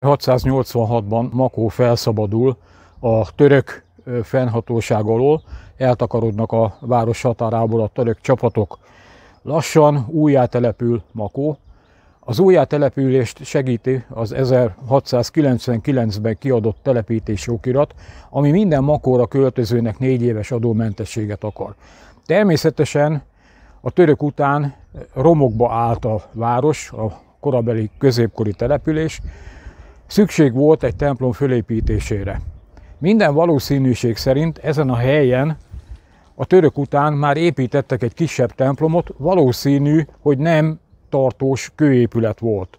686-ban Makó felszabadul a török fennhatóság alól, eltakarodnak a város határából a török csapatok. Lassan újjátelepül Makó. Az újjátelepülést segíti az 1699-ben kiadott telepítési okirat, ami minden Makóra költözőnek 4 éves adómentességet akar. Természetesen a török után romokba állt a város, a korabeli középkori település. Szükség volt egy templom fölépítésére. Minden valószínűség szerint ezen a helyen a török után már építettek egy kisebb templomot, valószínű, hogy nem tartós kőépület volt.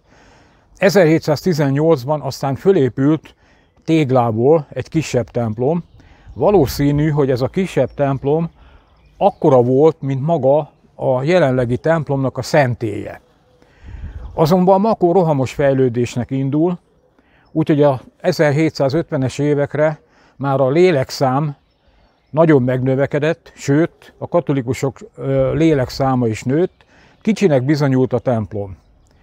1718-ban aztán fölépült téglából egy kisebb templom. Valószínű, hogy ez a kisebb templom akkora volt, mint maga a jelenlegi templomnak a szentélye. Azonban Makó rohamos fejlődésnek indul, úgyhogy a 1750-es évekre már a lélekszám nagyon megnövekedett, sőt, a katolikusok lélekszáma is nőtt, kicsinek bizonyult a templom.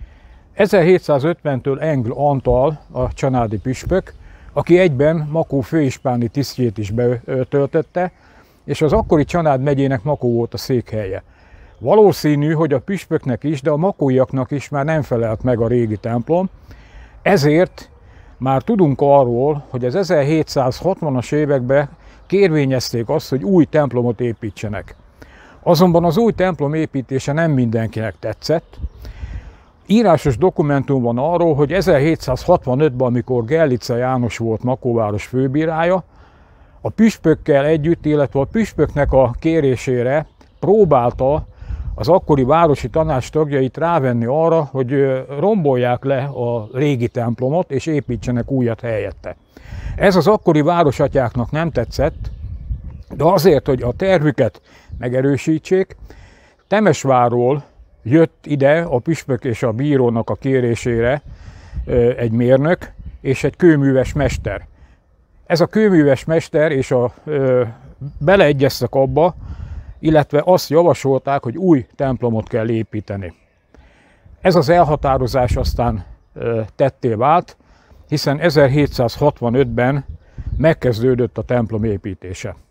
1750-től Engl Antal, a csanádi püspök, aki egyben Makó főispáni tisztjét is betöltötte, és az akkori Csanád megyének Makó volt a székhelye. Valószínű, hogy a püspöknek is, de a makóiaknak is már nem felelt meg a régi templom, ezért már tudunk arról, hogy az 1760-as években kérvényezték azt, hogy új templomot építsenek. Azonban az új templom építése nem mindenkinek tetszett. Írásos dokumentum van arról, hogy 1765-ben, amikor Gellica János volt Makóváros főbírája, a püspökkel együtt, illetve a püspöknek a kérésére próbálta az akkori városi tanács tagjait rávenni arra, hogy rombolják le a régi templomot és építsenek újat helyette. Ez az akkori városatyáknak nem tetszett, de azért, hogy a tervüket megerősítsék, Temesvárról jött ide a püspök és a bírónak a kérésére egy mérnök és egy kőműves mester. Ez a kőműves mester és beleegyeztek abba, illetve azt javasolták, hogy új templomot kell építeni. Ez az elhatározás aztán tetté vált, hiszen 1765-ben megkezdődött a templom építése.